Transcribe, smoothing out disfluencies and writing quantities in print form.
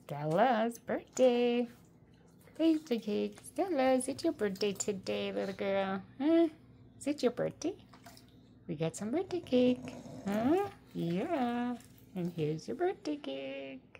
Stella's birthday. Birthday cake. Stella, is it your birthday today, little girl? Huh? Is it your birthday? We got some birthday cake. Huh? Yeah. And here's your birthday cake.